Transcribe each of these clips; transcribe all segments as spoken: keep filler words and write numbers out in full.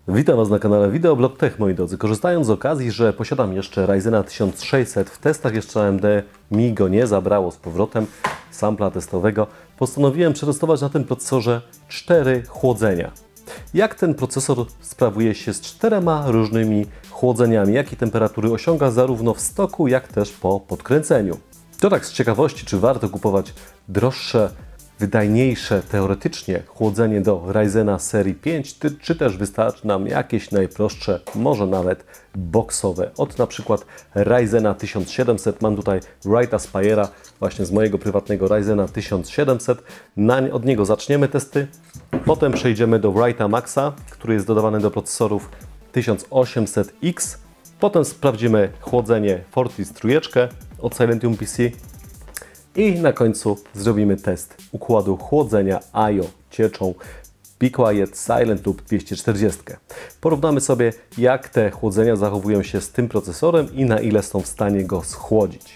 Witam Was na kanale Videoblog Tech, moi drodzy. Korzystając z okazji, że posiadam jeszcze Ryzena tysiąc sześćset, w testach jeszcze A M D mi go nie zabrało z powrotem, sampla testowego, postanowiłem przetestować na tym procesorze cztery chłodzenia. Jak ten procesor sprawuje się z czterema różnymi chłodzeniami, jakie temperatury osiąga zarówno w stoku, jak też po podkręceniu. To tak z ciekawości, czy warto kupować droższe, wydajniejsze teoretycznie chłodzenie do Ryzena serii pięć, czy też wystarczy nam jakieś najprostsze, może nawet boksowe. Od na przykład Ryzena tysiąc siedemset, mam tutaj Wright Aspire'a właśnie z mojego prywatnego Ryzena tysiąc siedemset. Na, od niego zaczniemy testy, potem przejdziemy do Wrighta Maxa, który jest dodawany do procesorów tysiąc osiemset X. Potem sprawdzimy chłodzenie Fortis trójeczkę od Silentium P C. I na końcu zrobimy test układu chłodzenia I O cieczą Be Quiet Silent Loop dwieście czterdzieści. Porównamy sobie, jak te chłodzenia zachowują się z tym procesorem i na ile są w stanie go schłodzić.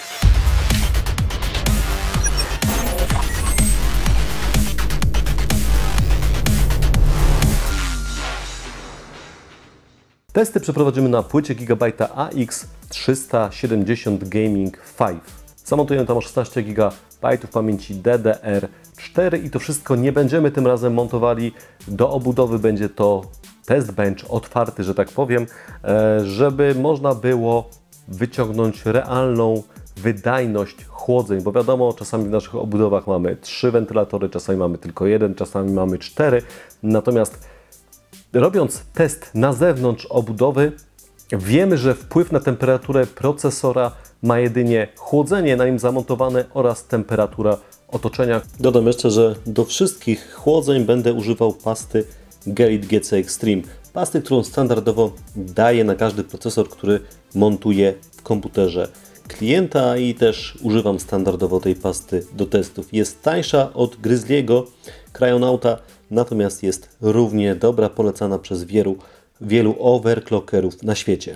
Testy przeprowadzimy na płycie Gigabyte A X trzysta siedemdziesiąt Gaming pięć. Zamontuję tam o szesnaście gigabajtów pamięci D D R cztery i to wszystko nie będziemy tym razem montowali do obudowy, będzie to test bench otwarty, że tak powiem, żeby można było wyciągnąć realną wydajność chłodzeń, bo wiadomo, czasami w naszych obudowach mamy trzy wentylatory, czasami mamy tylko jeden, czasami mamy cztery, natomiast robiąc test na zewnątrz obudowy, wiemy, że wpływ na temperaturę procesora ma jedynie chłodzenie na nim zamontowane oraz temperatura otoczenia. Dodam jeszcze, że do wszystkich chłodzeń będę używał pasty Gelit G C Extreme. Pasty, którą standardowo daję na każdy procesor, który montuję w komputerze klienta i też używam standardowo tej pasty do testów. Jest tańsza od Grizzly'ego Cryonauta, natomiast jest równie dobra, polecana przez wielu, wielu overclockerów na świecie.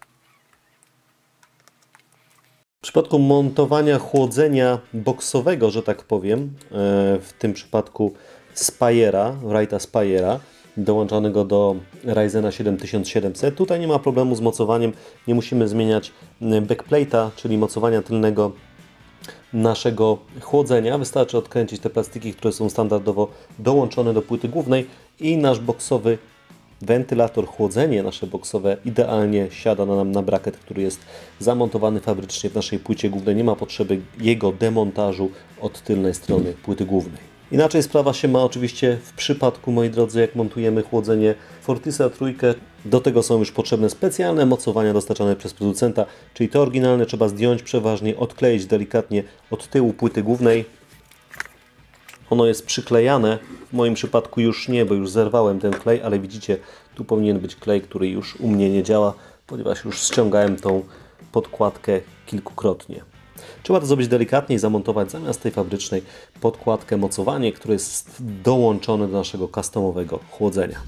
W przypadku montowania chłodzenia boksowego, że tak powiem, w tym przypadku Spire'a, Wrighta Spire'a, dołączonego do Ryzena siedem tysiąc siedemset, tutaj nie ma problemu z mocowaniem, nie musimy zmieniać backplate'a, czyli mocowania tylnego naszego chłodzenia. Wystarczy odkręcić te plastiki, które są standardowo dołączone do płyty głównej i nasz boksowy wentylator, chłodzenie nasze boksowe idealnie siada na nam na braket, który jest zamontowany fabrycznie w naszej płycie głównej. Nie ma potrzeby jego demontażu od tylnej strony płyty głównej. Inaczej sprawa się ma oczywiście w przypadku, moi drodzy, jak montujemy chłodzenie Fortisa trójkę. Do tego są już potrzebne specjalne mocowania dostarczane przez producenta, czyli to oryginalne trzeba zdjąć przeważnie, odkleić delikatnie od tyłu płyty głównej. Ono jest przyklejane, w moim przypadku już nie, bo już zerwałem ten klej, ale widzicie, tu powinien być klej, który już u mnie nie działa, ponieważ już ściągałem tą podkładkę kilkukrotnie. Trzeba to zrobić delikatnie i zamontować zamiast tej fabrycznej podkładkę, mocowanie, które jest dołączone do naszego customowego chłodzenia.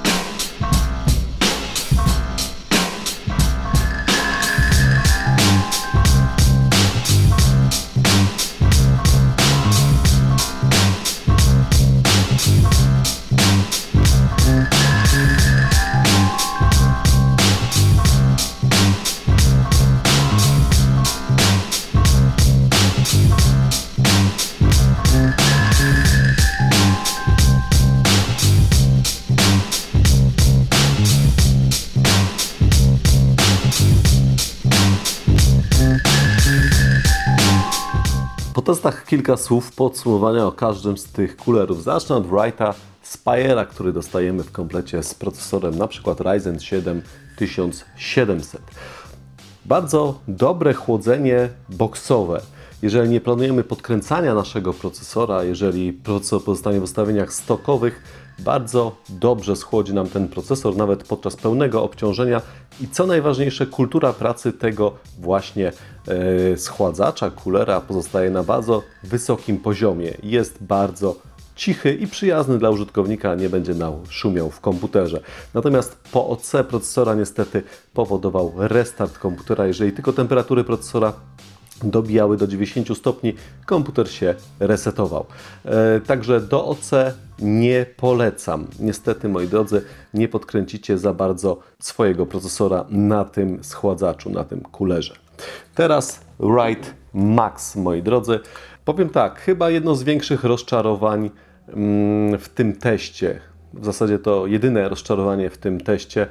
Po testach kilka słów podsumowania o każdym z tych kulerów. Zacznę od Wrighta Spire'a, który dostajemy w komplecie z procesorem na przykład Ryzen siedem tysiąc siedemset. Bardzo dobre chłodzenie boksowe. Jeżeli nie planujemy podkręcania naszego procesora, jeżeli procesor pozostanie w ustawieniach stokowych, bardzo dobrze schłodzi nam ten procesor, nawet podczas pełnego obciążenia i co najważniejsze, kultura pracy tego właśnie e, schładzacza, coolera pozostaje na bardzo wysokim poziomie. Jest bardzo cichy i przyjazny dla użytkownika, nie będzie nam szumiał w komputerze. Natomiast po O C procesora niestety powodował restart komputera, jeżeli tylko temperatury procesora dobijały do dziewięćdziesięciu stopni, komputer się resetował. E, także do O C nie polecam. Niestety, moi drodzy, nie podkręcicie za bardzo swojego procesora na tym schładzaczu, na tym kulerze. Teraz Write Max, moi drodzy. Powiem tak, chyba jedno z większych rozczarowań mm, w tym teście, w zasadzie to jedyne rozczarowanie w tym teście,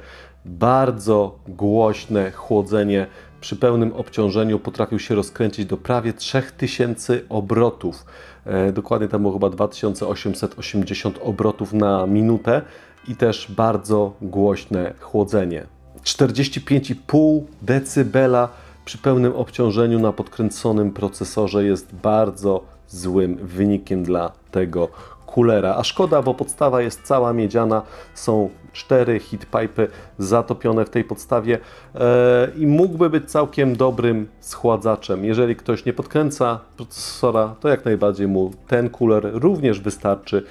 bardzo głośne chłodzenie. Przy pełnym obciążeniu potrafił się rozkręcić do prawie trzech tysięcy obrotów. E, dokładnie tam było chyba dwa tysiące osiemset osiemdziesiąt obrotów na minutę i też bardzo głośne chłodzenie. czterdzieści pięć i pół decybela przy pełnym obciążeniu na podkręconym procesorze jest bardzo złym wynikiem dla tego kulera. A szkoda, bo podstawa jest cała miedziana, są cztery heatpipy zatopione w tej podstawie e, i mógłby być całkiem dobrym schładzaczem. Jeżeli ktoś nie podkręca procesora, to jak najbardziej mu ten kuler również wystarczy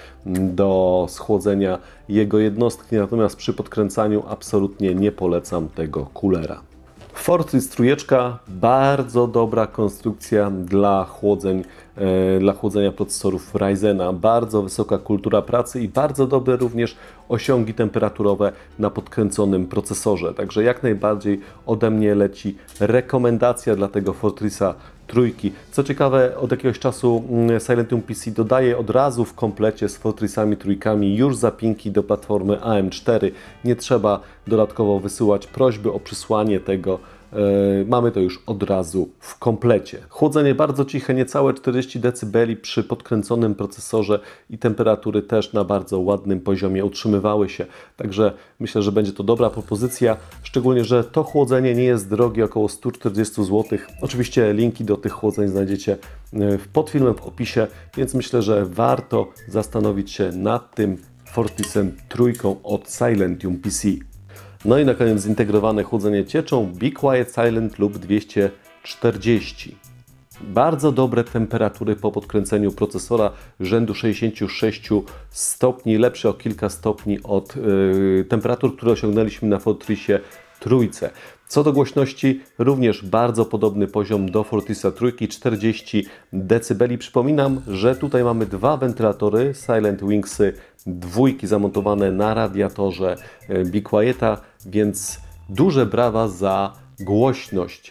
do schłodzenia jego jednostki, natomiast przy podkręcaniu absolutnie nie polecam tego kulera. Fortress trójeczka, bardzo dobra konstrukcja dla chłodzeń, e, dla chłodzenia procesorów Ryzena. Bardzo wysoka kultura pracy i bardzo dobre również osiągi temperaturowe na podkręconym procesorze. Także jak najbardziej ode mnie leci rekomendacja dla tego Fortressa trójki. Co ciekawe, od jakiegoś czasu Silentium P C dodaje od razu w komplecie z Fortressami trójkami już zapinki do platformy A M cztery. Nie trzeba dodatkowo wysyłać prośby o przysłanie tego. Yy, mamy to już od razu w komplecie. Chłodzenie bardzo ciche, niecałe czterdzieści decybeli przy podkręconym procesorze i temperatury też na bardzo ładnym poziomie utrzymywały się. Także myślę, że będzie to dobra propozycja, szczególnie, że to chłodzenie nie jest drogie, około sto czterdzieści złotych. Oczywiście linki do tych chłodzeń znajdziecie pod filmem w opisie, więc myślę, że warto zastanowić się nad tym Fortressem trójką od Silentium P C. No i na koniec zintegrowane chłodzenie cieczą Be Quiet Silent Loop dwieście czterdzieści. Bardzo dobre temperatury po podkręceniu procesora rzędu sześćdziesięciu sześciu stopni, lepsze o kilka stopni od yy, temperatur, które osiągnęliśmy na Fortressie trójce. Co do głośności, również bardzo podobny poziom do Fortressa trójki, czterdzieści decybeli. Przypominam, że tutaj mamy dwa wentylatory Silent Wingsy dwójki zamontowane na radiatorze Be Quieta, więc duże brawa za głośność,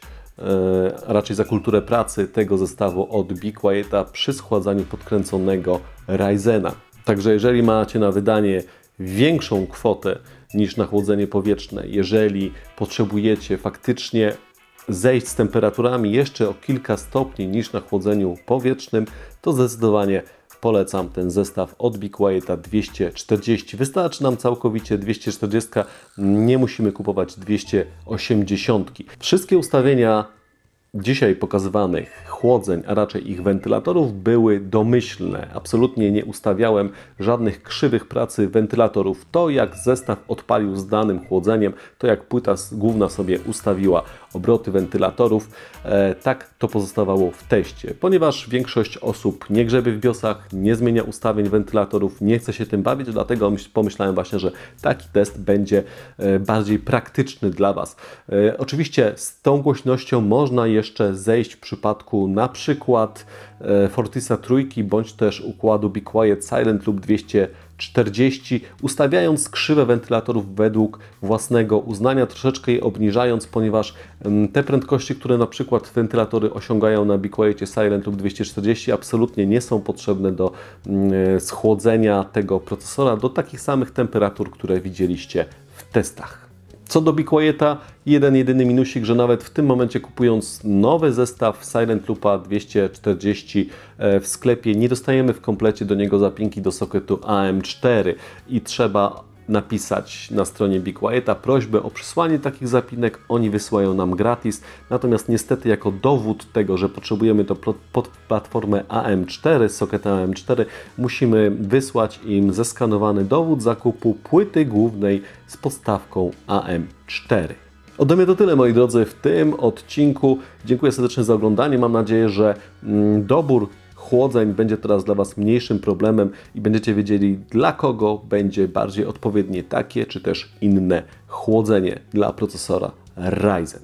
a raczej za kulturę pracy tego zestawu od Be Quieta przy schładzaniu podkręconego Ryzena. Także jeżeli macie na wydanie większą kwotę niż na chłodzenie powietrzne, jeżeli potrzebujecie faktycznie zejść z temperaturami jeszcze o kilka stopni niż na chłodzeniu powietrznym, to zdecydowanie polecam ten zestaw od Be Quieta dwieście czterdzieści. Wystarczy nam całkowicie dwieście czterdzieści, nie musimy kupować dwieście osiemdziesiąt. Wszystkie ustawienia dzisiaj pokazywanych chłodzeń, a raczej ich wentylatorów były domyślne. Absolutnie nie ustawiałem żadnych krzywych pracy wentylatorów. To jak zestaw odpalił z danym chłodzeniem, to jak płyta główna sobie ustawiła obroty wentylatorów, e, tak to pozostawało w teście. Ponieważ większość osób nie grzebie w biosach, nie zmienia ustawień wentylatorów, nie chce się tym bawić, dlatego pomyślałem właśnie, że taki test będzie e, bardziej praktyczny dla Was. E, oczywiście z tą głośnością można jeszcze zejść w przypadku na przykład e, Fortressa trójki bądź też układu Be Quiet Silent Loop dwieście czterdzieści, ustawiając krzywę wentylatorów według własnego uznania, troszeczkę je obniżając, ponieważ m, te prędkości, które na przykład wentylatory osiągają na Be Quietie Silent Loop dwieście czterdzieści, absolutnie nie są potrzebne do m, schłodzenia tego procesora do takich samych temperatur, które widzieliście w testach. Co do Be Quieta, jeden jedyny minusik, że nawet w tym momencie kupując nowy zestaw Silent Loopa dwieście czterdzieści w sklepie nie dostajemy w komplecie do niego zapinki do sokietu A M cztery i trzeba napisać na stronie Be Quieta prośbę o przysłanie takich zapinek, oni wysyłają nam gratis, natomiast niestety jako dowód tego, że potrzebujemy to pod platformę A M cztery, socket A M cztery, musimy wysłać im zeskanowany dowód zakupu płyty głównej z podstawką A M cztery. Ode mnie to tyle, moi drodzy, w tym odcinku. Dziękuję serdecznie za oglądanie. Mam nadzieję, że mm, dobór chłodzeń będzie teraz dla Was mniejszym problemem i będziecie wiedzieli, dla kogo będzie bardziej odpowiednie takie czy też inne chłodzenie dla procesora Ryzen.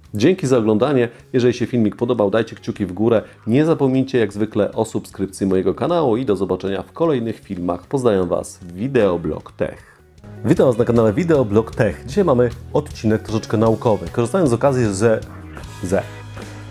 Dzięki za oglądanie. Jeżeli się filmik podobał, dajcie kciuki w górę. Nie zapomnijcie jak zwykle o subskrypcji mojego kanału i do zobaczenia w kolejnych filmach. Pozdrawiam Was, Wideoblog Tech. Witam Was na kanale Wideoblog Tech. Dzisiaj mamy odcinek troszeczkę naukowy. Korzystając z okazji, że... że